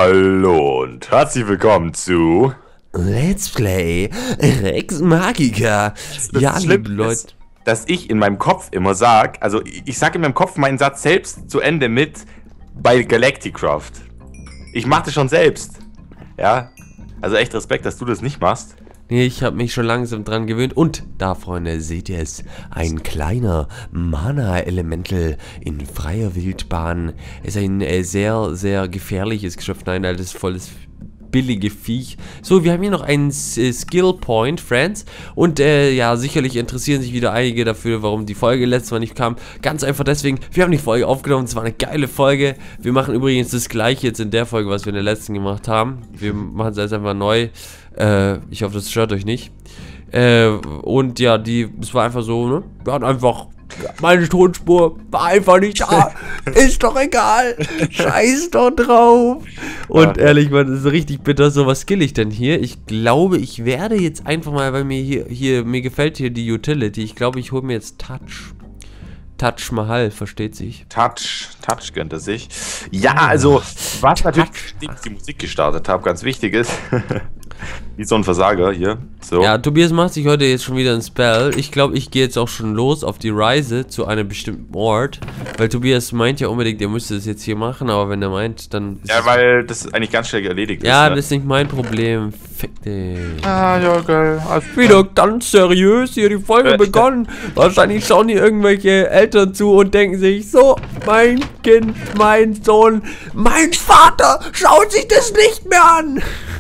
Hallo und herzlich willkommen zu Let's Play Rex Magica. Ja, liebe Leute, dass ich in meinem Kopf immer sage, also ich sage in meinem Kopf meinen Satz selbst zu Ende mit bei Galacticraft. Ich mache das schon selbst. Ja, also echt Respekt, dass du das nicht machst. nee, ich habe mich schon langsam dran gewöhnt. Und da, Freunde, seht ihr es, ein kleiner Mana-Elemental in freier Wildbahn. Ist ein sehr, sehr gefährliches Geschöpf. Nein, das ist volles billige Viech. So, wir haben hier noch einen Skill Point, Friends. Und ja, sicherlich interessieren sich wieder einige dafür, warum die Folge letztes Mal nicht kam. Ganz einfach deswegen, wir haben die Folge aufgenommen. Es war eine geile Folge. Wir machen übrigens das gleiche jetzt in der Folge, was wir in der letzten gemacht haben. Wir machen es jetzt einfach neu. Ich hoffe, das stört euch nicht. Und ja, es war einfach so, ne? Wir hatten einfach, meine Tonspur war einfach nicht da. Ist doch egal. Scheiß doch drauf. Und ehrlich, man, das ist richtig bitter. So, was skill ich denn hier? Ich glaube, ich werde jetzt einfach mal, weil mir mir gefällt hier die Utility. Ich glaube, ich hole mir jetzt Touch. Touch Mahal, versteht sich. Touch gönnt er sich. Ja, also, was natürlich die Musik gestartet habe, ganz wichtig ist. Wie so ein Versager hier. So. Ja, Tobias macht sich heute jetzt schon wieder ein Spell. Ich glaube, ich gehe jetzt auch schon los auf die Reise zu einem bestimmten Ort. Weil Tobias meint ja unbedingt, er müsste das jetzt hier machen, aber wenn er meint, dann... Ja, weil das eigentlich ganz schnell erledigt ist. Ja, das ist nicht mein Problem. Fick dich. Ah, ja, geil. Wieder ganz seriös hier die Folge begonnen. Wahrscheinlich schauen hier irgendwelche Eltern zu und denken sich, so, mein Kind, mein Sohn, mein Vater schaut sich das nicht mehr an.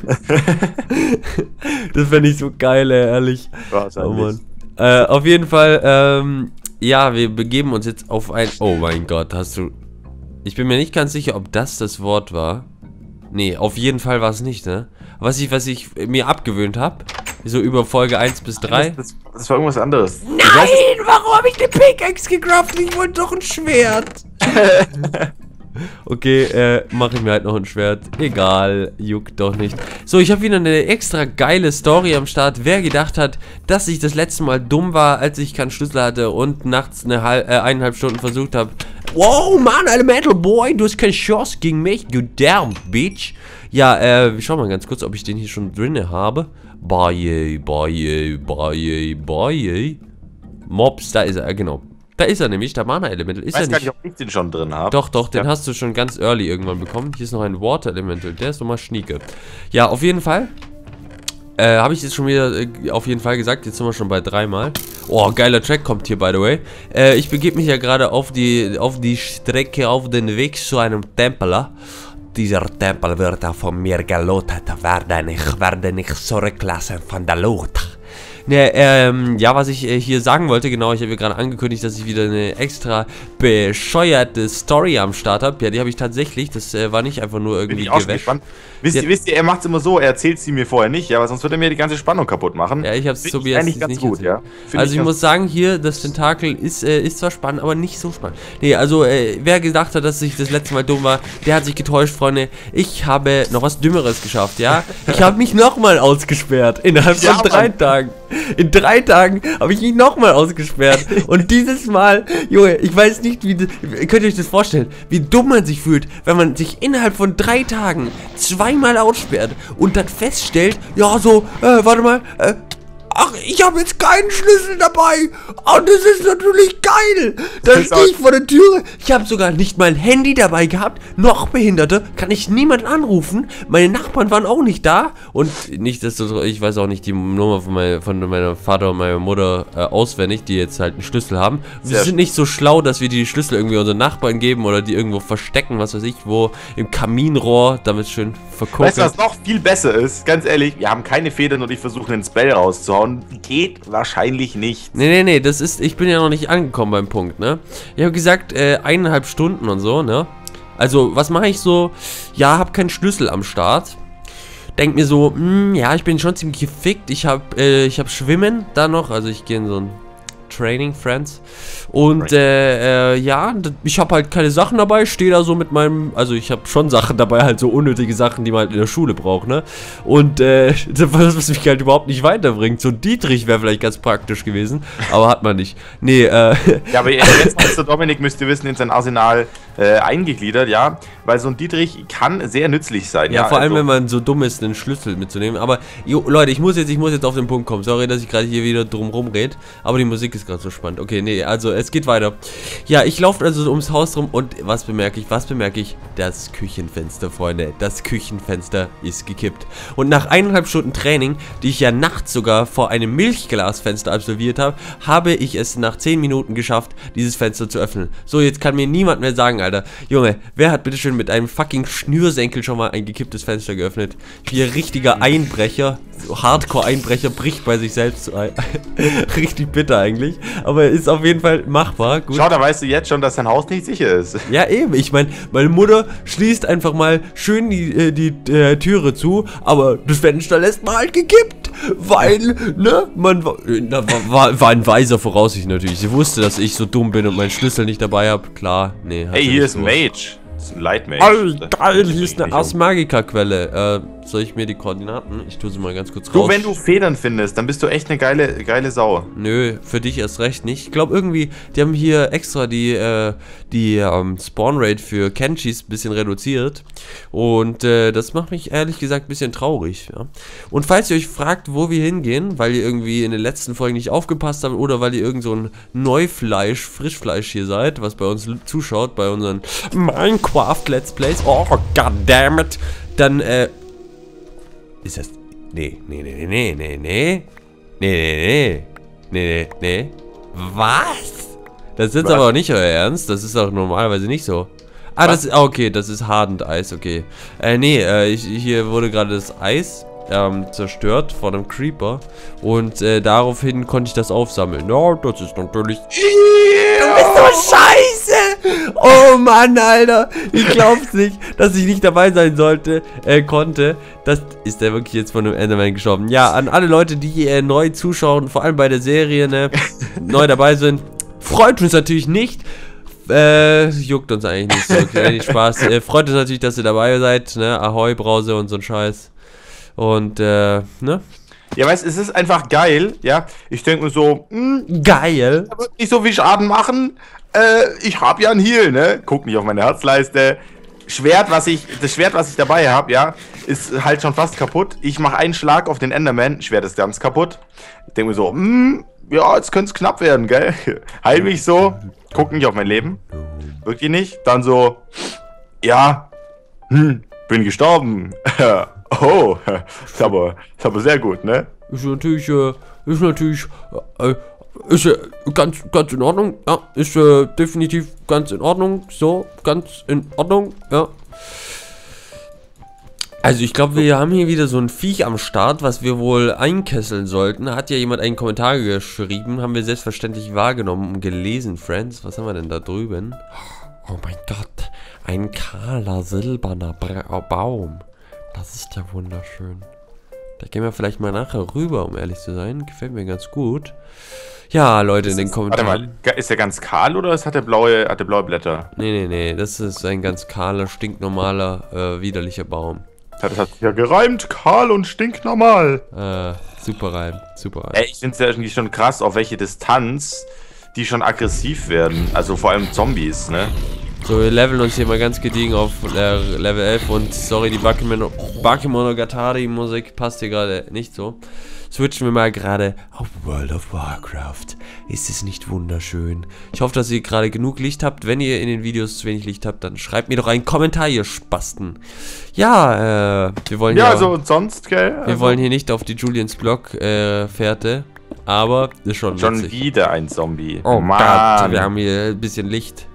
Das fände ich so geil, ehrlich. Oh Mann. Auf jeden Fall, ja, wir begeben uns jetzt auf ein... Oh mein Gott, hast du... Ich bin mir nicht ganz sicher, ob das Wort war. Nee, auf jeden Fall war es nicht, ne? Was ich mir abgewöhnt habe, so über Folge 1 bis 3. Das war irgendwas anderes. Nein, warum habe ich eine Pickaxe gecraftet? Ich wollte doch ein Schwert. Okay, mache ich mir halt noch ein Schwert. Egal, juckt doch nicht. So, ich habe wieder eine extra geile Story am Start. Wer gedacht hat, dass ich das letzte Mal dumm war, als ich keinen Schlüssel hatte und nachts eineinhalb Stunden versucht habe. Wow, Mann, Elemental Boy, du hast keine Chance gegen mich, you damn bitch. Ja, wir schauen mal ganz kurz, ob ich den hier schon drin habe. Bye. Mobs, da ist er, genau. Da ist er nämlich, der Mana-Elemental. Ist er nicht? Ich weiß gar nicht, ob ich den schon drin habe. Doch, den hast du schon ganz early irgendwann bekommen. Hier ist noch ein Water-Elemental, der ist nochmal schnieke. Ja, auf jeden Fall. Habe ich jetzt schon wieder auf jeden Fall gesagt. Jetzt sind wir schon bei 3 Mal. Oh, geiler Track kommt hier, by the way. Ich begebe mich ja gerade auf die Strecke, auf den Weg zu einem Tempel. Dieser Tempel wird auch von mir gelotet. Werde nicht zurücklassen von der Loot. Ne, ja, was ich hier sagen wollte, genau, ich habe ja gerade angekündigt, dass ich wieder eine extra bescheuerte Story am Start habe. Ja, die habe ich tatsächlich, das war nicht einfach nur irgendwie gewäscht. Wisst ihr, er macht es immer so, er erzählt sie mir vorher nicht, ja, weil sonst würde er mir die ganze Spannung kaputt machen. Ja, ich habe es so wie eigentlich ganz gut, ja. Also ich muss sagen, hier, das Tentakel ist zwar spannend, aber nicht so spannend. Nee, also, wer gedacht hat, dass ich das letzte Mal dumm war, der hat sich getäuscht, Freunde. Ich habe noch was Dümmeres geschafft, ja. Ich habe mich nochmal ausgesperrt, innerhalb von 3 Tagen. In 3 Tagen habe ich ihn nochmal ausgesperrt. Und dieses Mal, Junge, ich weiß nicht, könnt ihr euch das vorstellen, wie dumm man sich fühlt, wenn man sich innerhalb von 3 Tagen 2-mal aussperrt und dann feststellt, ja so, warte mal, ach, ich habe jetzt keinen Schlüssel dabei. Und das ist natürlich geil. Da stehe ich vor der Türe. Ich habe sogar nicht mein Handy dabei gehabt. Noch Behinderte. Kann ich niemanden anrufen. Meine Nachbarn waren auch nicht da. Und nichtsdestotrotz, ich weiß auch nicht die Nummer von meinem Vater und meiner Mutter auswendig, die jetzt halt einen Schlüssel haben. Wir sind nicht so schlau, dass wir die Schlüssel irgendwie unseren Nachbarn geben oder die irgendwo verstecken, was weiß ich, wo im Kaminrohr, damit schön vergucken. Weißt du, was noch viel besser ist? Ganz ehrlich, wir haben keine Federn und ich versuche einen Spell rauszuhauen. Geht wahrscheinlich nicht. Nee, das ist, ich bin ja noch nicht angekommen beim Punkt, ne? Ich habe gesagt, 1,5 Stunden und so, ne? Also, was mache ich so? Ja, hab keinen Schlüssel am Start. Denk mir so, ja, ich bin schon ziemlich gefickt. Ich hab Schwimmen da noch, also ich gehe in so ein Training, Friends. Und ja, ich habe halt keine Sachen dabei, stehe da so mit meinem, also ich habe schon Sachen dabei, halt so unnötige Sachen, die man halt in der Schule braucht, ne? Und was mich halt überhaupt nicht weiterbringt. So ein Dietrich wäre vielleicht ganz praktisch gewesen, aber hat man nicht. Nee, Ja, aber jetzt ist der Dominik, müsst ihr wissen, in sein Arsenal eingegliedert, ja, weil so ein Dietrich kann sehr nützlich sein. Ja, vor allem, wenn man so dumm ist, einen Schlüssel mitzunehmen. Aber, Leute, ich muss jetzt auf den Punkt kommen. Sorry, dass ich gerade hier wieder drum rumrede, aber die Musik ist gerade so spannend. Okay, nee, also es geht weiter. Ja, ich laufe also ums Haus rum und was bemerke ich? Das Küchenfenster, Freunde. Das Küchenfenster ist gekippt. Und nach 1,5 Stunden Training, die ich ja nachts sogar vor einem Milchglasfenster absolviert habe, habe ich es nach 10 Minuten geschafft, dieses Fenster zu öffnen. So, jetzt kann mir niemand mehr sagen, Alter, Junge, wer hat bitte schön mit einem fucking Schnürsenkel schon mal ein gekipptes Fenster geöffnet? Hier richtiger Einbrecher, so Hardcore-Einbrecher, bricht bei sich selbst ein. Richtig bitter eigentlich, aber ist auf jeden Fall machbar. Gut. Schau, da weißt du jetzt schon, dass dein Haus nicht sicher ist. Ja, eben, ich meine, meine Mutter schließt einfach mal schön die Türe zu, aber das Fenster lässt mal halt gekippt, weil, ne, war ein weiser Voraussicht natürlich. Sie wusste, dass ich so dumm bin und meinen Schlüssel nicht dabei habe. Klar, nee. Hey, hier ist ein Mage. Das ist ein Light Mage. Oh, geil, hier ist eine Ars Magica Quelle. Soll ich mir die Koordinaten? Ich tue sie mal ganz kurz raus. Du, wenn du Federn findest, dann bist du echt eine geile Sau. Nö, für dich erst recht nicht. Ich glaube irgendwie, die haben hier extra die Spawn Rate für Kenshis ein bisschen reduziert. Und das macht mich ehrlich gesagt ein bisschen traurig. Ja? Und falls ihr euch fragt, wo wir hingehen, weil ihr irgendwie in den letzten Folgen nicht aufgepasst habt oder weil ihr irgend so ein Frischfleisch hier seid, was bei uns zuschaut, bei unseren Minecraft Let's Plays, oh goddammit, dann ist das... Nee. Was? Das ist jetzt aber auch nicht euer Ernst. Das ist auch normalerweise nicht so. Ah, das ist... Okay, das ist Hardened Eis, okay. Hier wurde gerade das Eis zerstört von einem Creeper. Und daraufhin konnte ich das aufsammeln. Ja, das ist natürlich... Du bist so scheiße! Oh Mann, Alter! Ich glaub's nicht, dass ich nicht dabei sein konnte. Das ist der wirklich jetzt von einem Enderman gestorben. Ja, an alle Leute, die neu zuschauen, vor allem bei der Serie, ne, neu dabei sind, freut uns natürlich nicht. Juckt uns eigentlich nicht so, okay, nicht Spaß. Freut uns natürlich, dass ihr dabei seid, ne, Ahoi, Brause und so ein Scheiß. Und, ne? Ja, weißt du, es ist einfach geil, ja. Ich denke mir so, geil. Da wird nicht so viel Schaden machen. Ich hab ja ein Heal, ne? Guck nicht auf meine Herzleiste. Das Schwert, was ich dabei habe, ja, ist halt schon fast kaputt. Ich mache einen Schlag auf den Enderman, Schwert ist ganz kaputt. Ich denke mir so, ja, jetzt könnte es knapp werden, gell? Heil mich so, guck nicht auf mein Leben. Wirklich nicht. Dann so, ja, bin gestorben. Oh, ist aber sehr gut, ne? Ist natürlich ganz in Ordnung. Ja, ist definitiv ganz in Ordnung. So, ganz in Ordnung, ja. Also ich glaube, wir haben hier wieder so ein Viech am Start, was wir wohl einkesseln sollten. Hat ja jemand einen Kommentar geschrieben, haben wir selbstverständlich wahrgenommen und gelesen, Friends. Was haben wir denn da drüben? Oh mein Gott, ein kahler, silberner Baum. Das ist ja wunderschön. Da gehen wir vielleicht mal nachher rüber, um ehrlich zu sein. Gefällt mir ganz gut. Ja, Leute, in den Kommentaren. Warte mal, ist der ganz kahl oder hat der blaue Blätter? Nee, das ist ein ganz kahler, stinknormaler, widerlicher Baum. Das hat sich ja gereimt, kahl und stinknormal. Super Reim. Ey, ich finde es ja irgendwie schon krass, auf welche Distanz die schon aggressiv werden. Also vor allem Zombies, ne? So, wir leveln uns hier mal ganz gediegen auf Level 11 und sorry, die Bakemonogatari Musik passt hier gerade nicht so. Switchen wir mal gerade auf World of Warcraft. Ist es nicht wunderschön? Ich hoffe, dass ihr gerade genug Licht habt. Wenn ihr in den Videos zu wenig Licht habt, dann schreibt mir doch einen Kommentar, ihr Spasten. Ja, wir wollen ja... also und sonst, gell? Wir wollen hier nicht auf die Julians Block Fährte, aber ist schon witzig. Schon wieder ein Zombie. Oh Mann. Gott, wir haben hier ein bisschen Licht.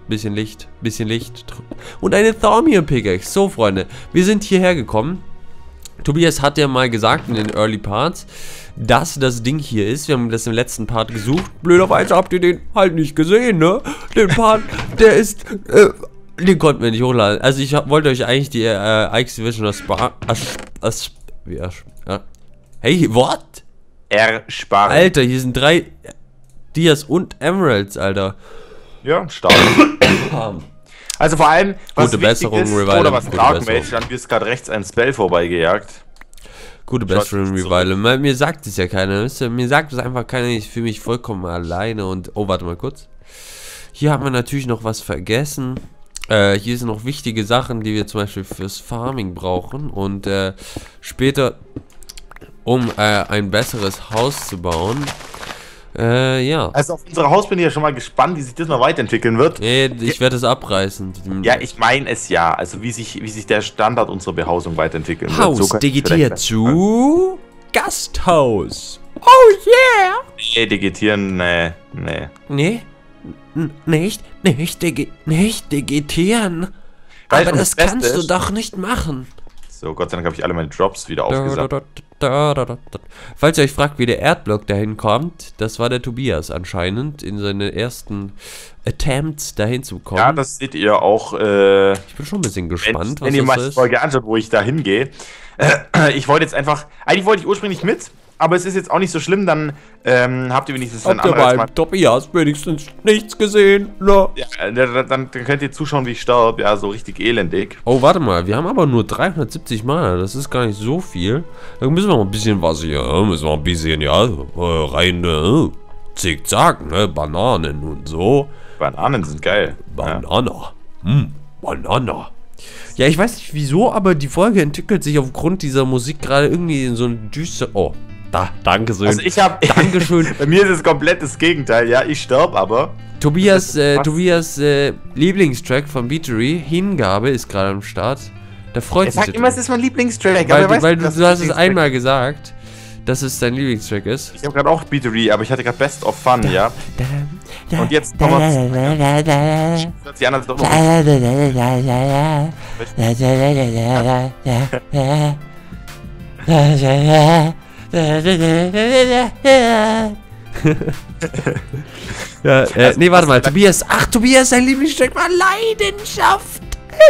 Und eine Thaumian Pickaxe. So, Freunde, wir sind hierher gekommen. Tobias hat ja mal gesagt in den Early Parts, dass das Ding hier ist. Wir haben das im letzten Part gesucht. Blöderweise habt ihr den halt nicht gesehen, ne? Den Part, der ist, den konnten wir nicht hochladen. Also ich wollte euch eigentlich die Ike's Division Hey, what? Ersparen. Alter, hier sind 3... Dias und Emeralds, Alter. Ja, stark. Also vor allem, was Gute Besserung, wichtig ist, Revival, oder was gute Dark Besserung. Mage, dann wirst gerade rechts ein Spell vorbeigejagt. Gute Besserung, Revival. Mir sagt es ja keiner, wisst ihr? Mir sagt es einfach keiner, ich fühle mich vollkommen alleine und... Oh, warte mal kurz. Hier haben wir natürlich noch was vergessen. Hier sind noch wichtige Sachen, die wir zum Beispiel fürs Farming brauchen. Und später, um ein besseres Haus zu bauen. Ja. Also auf unser Haus bin ich ja schon mal gespannt, wie sich das noch weiterentwickeln wird. Nee, ich werde es abreißen. Ja, ich meine es ja. Also wie sich der Standard unserer Behausung weiterentwickeln Haus wird. So digitiert zu Gasthaus. Oh yeah! Nee, digitieren, nee. Nee? Nicht digitieren. Weißt Aber du, das das Beste kannst du ist- doch nicht machen. So, Gott sei Dank habe ich alle meine Drops wieder aufgesagt. Falls ihr euch fragt, wie der Erdblock dahin kommt, das war der Tobias anscheinend in seinen ersten Attempts dahin zu kommen. Ja, das seht ihr auch, Ich bin schon ein bisschen gespannt, wenn ihr mal was die das ist. Folge anschaut, wo ich da hingehe. Ich wollte jetzt einfach, eigentlich wollte ich ursprünglich mit, aber es ist jetzt auch nicht so schlimm, dann habt ihr wenigstens ein Habt ihr anderes beim Tobias wenigstens nichts gesehen? No. Ja, dann könnt ihr zuschauen, wie ich sterbe. Ja, so richtig elendig. Oh, warte mal, wir haben aber nur 370 Mana, das ist gar nicht so viel. Da müssen wir mal ein bisschen was hier, müssen wir ein bisschen, ja, rein, zickzack, ne, Bananen und so. Bananen sind geil. Banana. Banana. Ja, ich weiß nicht wieso, aber die Folge entwickelt sich aufgrund dieser Musik gerade irgendwie in so ein düster... Oh, danke schön. Also ich habe... Dankeschön. Bei mir ist es komplett das Gegenteil. Ja, ich sterbe aber. Tobias Lieblingstrack von Beatery, Hingabe, ist gerade am Start. Da freut Er sich sagt immer, es ist mein Lieblingstrack. weil du dass hast es Lieblingstrack einmal gesagt, dass es dein Lieblingstrack ist. Ich habe gerade auch Beatery, aber ich hatte gerade Best of Fun, ja. Und jetzt kommen wir... Hört sich an, als doch noch... Ja, nee, warte mal, Tobias, Tobias, dein Lieblingstrack war Leidenschaft.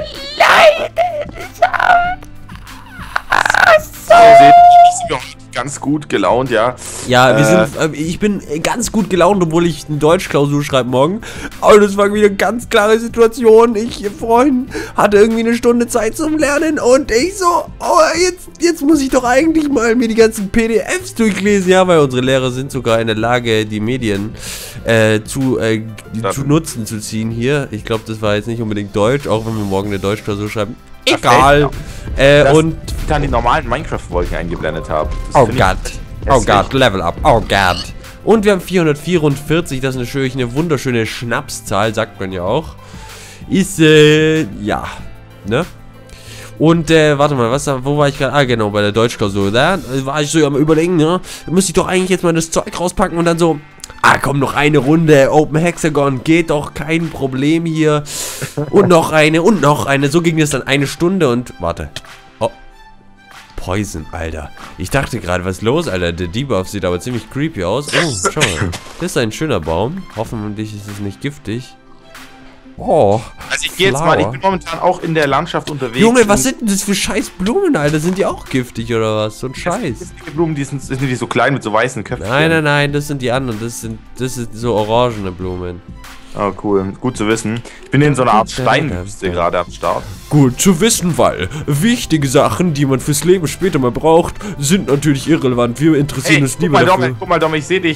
Ihr seht, ich bin auch ganz gut gelaunt, ja. Ja, ich bin ganz gut gelaunt, obwohl ich eine Deutschklausur schreibe morgen. Aber das war wieder eine ganz klare Situation. Ich, Freund, hatte irgendwie eine Stunde Zeit zum Lernen und ich so, oh, jetzt muss ich doch eigentlich mal mir die ganzen PDFs durchlesen. Ja, weil unsere Lehrer sind sogar in der Lage, die Medien zu Nutzen zu ziehen hier. Ich glaube, das war jetzt nicht unbedingt Deutsch, auch wenn wir morgen eine Deutschklausur schreiben. Egal. Und dann die normalen Minecraft-Wolken eingeblendet habe. oh Gott, Level up, oh Gott. Und wir haben 444, das ist natürlich eine wunderschöne Schnapszahl, sagt man ja auch. Ist, ja, ne? Und, warte mal, wo war ich gerade? Genau, bei der Deutschklausur. Da war ich so am Überlegen, ne? Da müsste ich doch eigentlich jetzt mal das Zeug rauspacken und dann so, komm, noch eine Runde, Open Hexagon, geht doch, kein Problem hier. Und noch eine, so ging es dann eine Stunde und, warte. Oh, Poison, Alter. Ich dachte gerade, was ist los, Alter? Der Debuff sieht aber ziemlich creepy aus. Oh, schau mal. Das ist ein schöner Baum. Hoffentlich ist es nicht giftig. Oh, also ich gehe jetzt mal, ich bin momentan auch in der Landschaft unterwegs. Junge, was sind denn das für scheiß Blumen, Alter? Sind die auch giftig oder was? So ein Scheiß. Die Blumen, die sind die so klein mit so weißen Köpfen. Nein, das sind die anderen. Das sind so orangene Blumen. Oh, cool. Gut zu wissen. Ich bin in so einer Art Steinwüste gerade am Start. Gut zu wissen, weil wichtige Sachen, die man fürs Leben später mal braucht, sind natürlich irrelevant. Wir interessieren uns lieber dafür. Guck mal, Dom, ich sehe dich.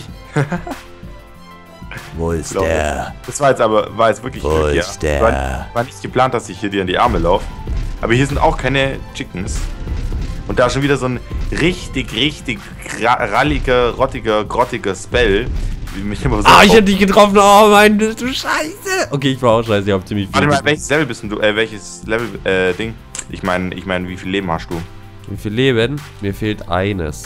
Wo ist der? Das war jetzt wirklich Wo Glück, ist ja. der? War nicht geplant, dass ich hier dir in die Arme laufe. Aber hier sind auch keine Chickens. Und da schon wieder so ein richtig ralliger, grottiger Spell. Wie mich immer so ich hab dich getroffen. Oh mein, du Scheiße. Okay, ich war auch scheiße. Ich hab ziemlich viel. Warte mal, welches Level bist denn du? Welches Level, Ding? Ich meine, wie viel Leben hast du? Wie viel Leben? Mir fehlt eines.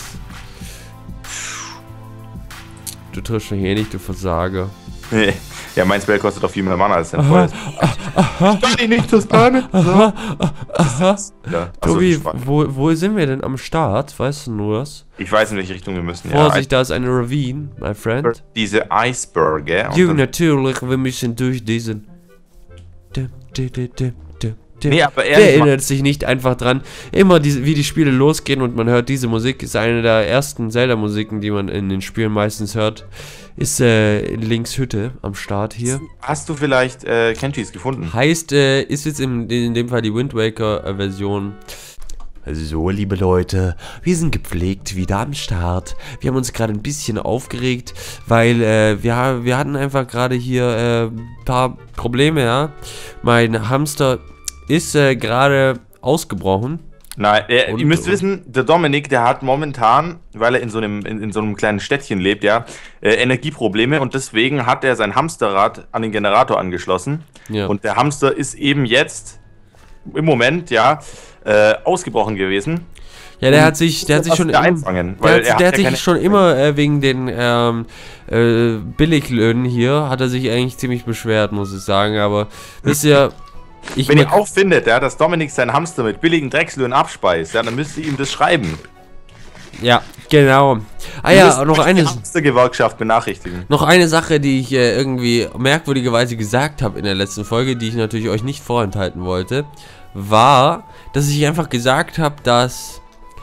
Du triffst mich eh nicht, du Versager. Ja, mein Spell kostet auch viel mehr Mana als dein volles. Ich kann dich nicht das Planet. Ja, also Tobi, wo sind wir denn am Start? Weißt du nur das? Ich weiß, in welche Richtung wir müssen. Vorsicht, da ist eine Ravine, my friend. Diese Eisberge. Natürlich, wir müssen durch diesen. Nee, aber Der ehrlich, erinnert sich nicht einfach dran. Immer wie die Spiele losgehen und man hört diese Musik, ist eine der ersten Zelda-Musiken, die man in den Spielen meistens hört. Ist Links Hütte am Start hier. hast du vielleicht Kenshis gefunden? Heißt, ist jetzt in dem Fall die Wind Waker-Version. So, liebe Leute, wir sind gepflegt wieder am Start. Wir haben uns gerade ein bisschen aufgeregt, weil wir hatten einfach gerade hier ein paar Probleme, ja. Mein Hamster ist gerade ausgebrochen. Nein, ihr müsst wissen, der Dominik, der hat momentan, weil er in so einem kleinen Städtchen lebt, ja, Energieprobleme und deswegen hat er sein Hamsterrad an den Generator angeschlossen. Ja. Und der Hamster ist eben jetzt im Moment, ja, ausgebrochen gewesen. Ja, der hat sich schon einfangen, immer wegen den Billiglöhnen hier, hat er sich eigentlich ziemlich beschwert, muss ich sagen, aber wisst ihr, wenn ihr auch findet, ja, dass Dominik seinen Hamster mit billigen Dreckslöhnen abspeist, ja, dann müsst ihr ihm das schreiben. Ja, genau. Ah ja, noch eine Hamstergewerkschaft benachrichtigen. Noch eine Sache, die ich irgendwie merkwürdigerweise gesagt habe in der letzten Folge, die ich natürlich euch nicht vorenthalten wollte, war, dass ich einfach gesagt habe, dass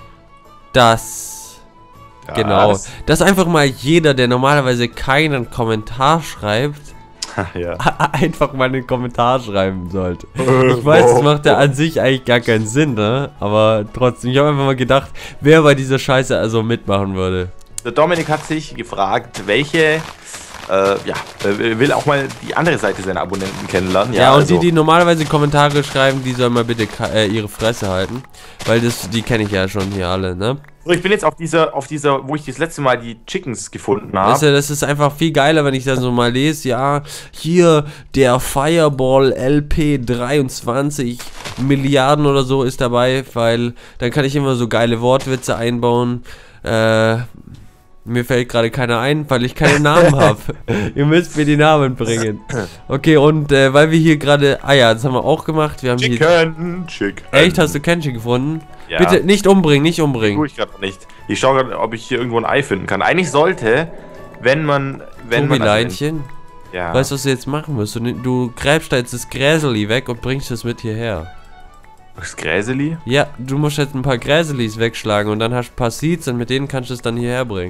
einfach mal jeder, der normalerweise keinen Kommentar schreibt, ja. einfach mal einen Kommentar schreiben sollte. Ich weiß, das macht ja an sich eigentlich gar keinen Sinn, ne? Aber trotzdem, ich habe einfach mal gedacht, wer bei dieser Scheiße also mitmachen würde. Der Dominik hat sich gefragt, welche, will auch mal die andere Seite seiner Abonnenten kennenlernen. Ja, und also die normalerweise Kommentare schreiben, die sollen mal bitte ihre Fresse halten. Weil die kenne ich ja schon hier alle, ne? So, ich bin jetzt auf dieser, wo ich das letzte Mal die Chickens gefunden habe. Das ist einfach viel geiler, wenn ich das so mal lese. Ja, hier der Fireball LP 23 Milliarden oder so ist dabei, weil dann kann ich immer so geile Wortwitze einbauen. Mir fällt gerade keiner ein, weil ich keinen Namen habe. Ihr müsst mir die Namen bringen. Okay, und weil wir hier gerade... Ah ja, das haben wir auch gemacht. Wir haben Chicken. Echt, hast du Kenshi gefunden? Ja. Bitte nicht umbringen, nicht umbringen. Tue ich gerade nicht. Ich schaue gerade, ob ich hier irgendwo ein Ei finden kann. Eigentlich sollte, wenn man... Leinchen, ja. weißt du, was du jetzt machen musst? Du gräbst da jetzt das Gräseli weg und bringst es mit hierher. Das Gräseli? Ja, du musst jetzt ein paar Gräselis wegschlagen und dann hast du ein paar Seeds und mit denen kannst du es dann hierher bringen.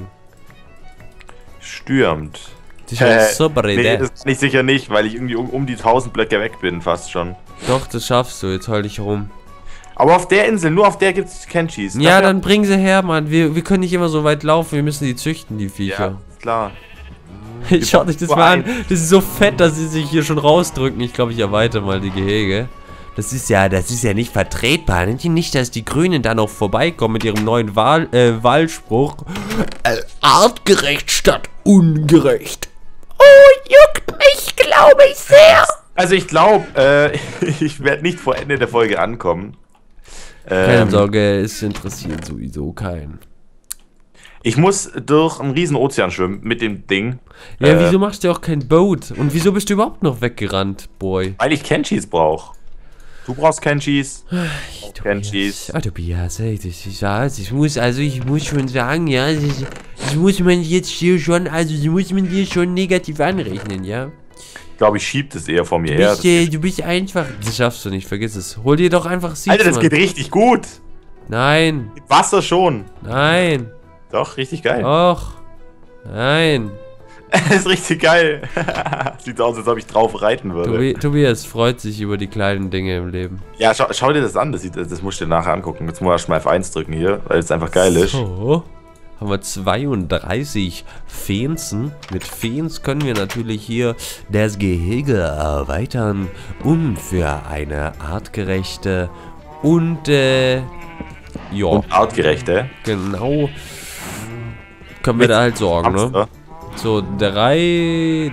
Stürmt. Das ist eine super Idee. Nee, das kann ich sicher nicht, weil ich irgendwie um die 1000 Blöcke weg bin, fast schon. Doch, das schaffst du, jetzt hol dich rum. Aber auf der Insel, nur auf der gibt es Kenshis. Ja, dann bring sie her, Mann. Wir können nicht immer so weit laufen, wir müssen die züchten, die Viecher. Ja, ist klar. Schaut euch das mal an. Das ist so fett, dass sie sich hier schon rausdrücken. Ich glaube, ich erweitere mal die Gehege. Das ist ja nicht vertretbar. Nicht, dass die Grünen da noch vorbeikommen mit ihrem neuen Wahlspruch. Artgerecht statt ungerecht. Oh, juckt mich, glaube ich sehr. Also ich glaube, ich werde nicht vor Ende der Folge ankommen. Keine Sorge, es interessiert sowieso keinen. Ich muss durch einen riesen Ozean schwimmen mit dem Ding. Ja, wieso machst du auch kein Boot? Und wieso bist du überhaupt noch weggerannt, Boy? Weil ich Kenshis brauche. Du brauchst Kenshis. Kenshis. Oh, Tobias, ich muss schon sagen, ja, das muss man jetzt hier schon, also das muss man dir schon negativ anrechnen, ja. Ich glaube, ich schieb das eher vor mir her. Du bist einfach... Das schaffst du nicht, vergiss es. Hol dir doch einfach Seeds, Alter, das geht richtig gut. Nein. Mit Wasser schon. Nein. Doch, richtig geil. Doch. Nein. Das ist richtig geil. Sieht aus, als ob ich drauf reiten würde. Tobias freut sich über die kleinen Dinge im Leben. Ja, schau dir das an. Das musst du dir nachher angucken. Jetzt muss ich erstmal F1 drücken hier, weil es einfach geil ist. So. Haben wir 32 Feensen. Mit Feens können wir natürlich hier das Gehege erweitern, um für eine artgerechte und artgerechte. Genau. Können wir da halt sorgen, ne? So, 3,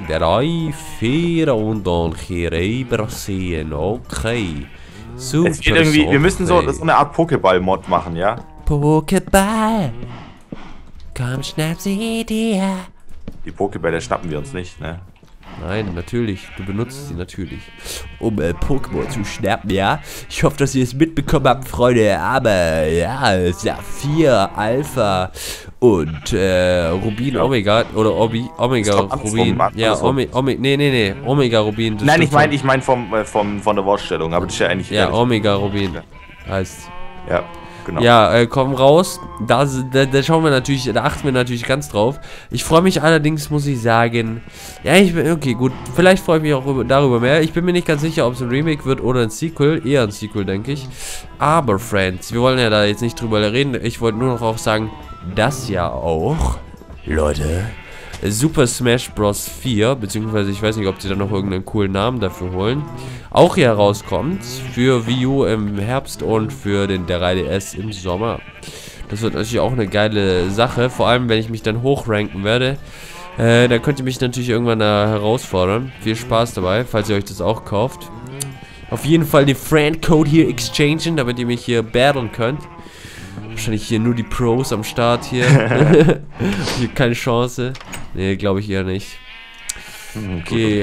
4 und dann hier rübersehen. Okay. Super. Es geht irgendwie, wir müssen so eine Art Pokéball-Mod machen, ja? Pokéball. Komm, schnapp sie dir. Die Pokébälle schnappen wir uns nicht, ne? Nein, natürlich. Du benutzt sie natürlich, um Pokémon zu schnappen, ja. Ich hoffe, dass ihr es mitbekommen habt, Freunde. Aber ja, Saphir, Alpha und Rubin, Omega oder Omega Rubin. Ja, nee, Omega Rubin. Nein, ich meine von der Wortstellung, aber das ist ja eigentlich. Ja, Omega Rubin heißt. Ja. Genau. Ja, kommen raus. Da schauen wir natürlich, da achten wir natürlich ganz drauf. Ich freue mich allerdings, muss ich sagen. Ja, okay, gut. Vielleicht freue ich mich auch darüber mehr. Ich bin mir nicht ganz sicher, ob es ein Remake wird oder ein Sequel. Eher ein Sequel, denke ich. Aber, Friends, wir wollen ja da jetzt nicht drüber reden. Ich wollte nur noch auch sagen, dass ja auch, Leute, Super Smash Bros. 4, beziehungsweise ich weiß nicht, ob sie da noch irgendeinen coolen Namen dafür holen, auch hier rauskommt für Wii U im Herbst und für den 3DS im Sommer. Das wird natürlich auch eine geile Sache, vor allem wenn ich mich dann hochranken werde. Da könnt ihr mich natürlich irgendwann herausfordern. Viel Spaß dabei, falls ihr euch das auch kauft. Auf jeden Fall den Friend-Code hier exchangen, damit ihr mich hier battlen könnt. Wahrscheinlich hier nur die Pros am Start hier. Hier keine Chance. Nee, glaube ich eher nicht. Okay,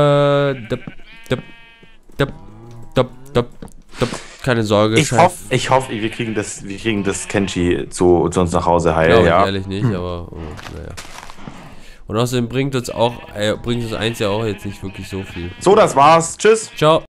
keine Sorge. Ich hoffe, wir kriegen das Kenshi zu uns nach Hause heil, ja. Ja, ehrlich nicht, aber naja. Und außerdem bringt uns eins ja auch jetzt nicht wirklich so viel. So, das war's. Tschüss. Ciao.